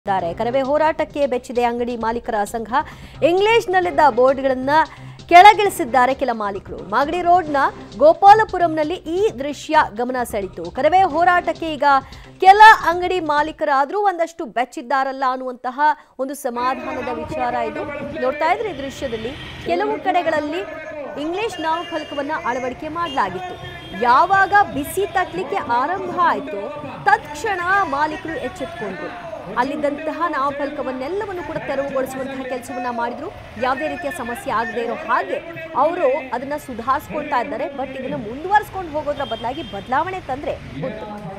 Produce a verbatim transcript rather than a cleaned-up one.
ಕರವೇ ಹೋರಾಟಕ್ಕೆ ಬೆಚ್ಚಿದೆ ಅಂಗಡಿ ಮಾಲೀಕರ ಸಂಘ. ಇಂಗ್ಲಿಷ್ನಲ್ಲಿದ್ದ ಬೋರ್ಡ್ಗಳನ್ನು ಕೆಳಗಿಳಿಸಿದ್ದಾರೆ ಕೆಲ ಮಾಲೀಕರು. ಮಾಗಡಿ ರೋಡ್ನ ಗೋಪಾಲಪುರಂನಲ್ಲಿ ಈ ದೃಶ್ಯ ಗಮನ ಸೆಳೆಯಿತು. ಕರವೇ ಹೋರಾಟಕ್ಕೆ ಈಗ ಕೆಲ ಅಂಗಡಿ ಮಾಲೀಕರಾದರೂ ಒಂದಷ್ಟು ಬೆಚ್ಚಿದ್ದಾರಲ್ಲ ಅನ್ನುವಂತಹ ಒಂದು ಸಮಾಧಾನದ ವಿಚಾರ ಇದು. ನೋಡ್ತಾ ಇದ್ರೆ ಈ ದೃಶ್ಯದಲ್ಲಿ ಕೆಲವು ಕಡೆಗಳಲ್ಲಿ ಇಂಗ್ಲಿಷ್ ನಾಮಫಲಕವನ್ನ ಅಳವಡಿಕೆ ಮಾಡಲಾಗಿತ್ತು. ಯಾವಾಗ ಬಿಸಿ ತಟ್ಟಲಿಕ್ಕೆ ಆರಂಭ ಆಯಿತು ತತ್ಕ್ಷಣ ಮಾಲೀಕರು ಎಚ್ಚೆತ್ತುಕೊಂಡ್ರು. ಅಲ್ಲಿದ್ದಂತಹ ನಾಮಫಲಕವನ್ನೆಲ್ಲವನ್ನು ಕೂಡ ತೆರವುಗೊಳಿಸುವಂತಹ ಕೆಲಸವನ್ನ ಮಾಡಿದ್ರು. ಯಾವುದೇ ರೀತಿಯ ಸಮಸ್ಯೆ ಆಗದೆ ಇರೋ ಹಾಗೆ ಅವರು ಅದನ್ನ ಸುಧಾರಿಸ್ಕೊಳ್ತಾ ಇದ್ದಾರೆ. ಬಟ್ ಇದನ್ನ ಮುಂದುವರಿಸ್ಕೊಂಡು ಹೋಗೋದ್ರ ಬದಲಾಗಿ ಬದಲಾವಣೆ ತಂದ್ರೆ ಉತ್ತಮ.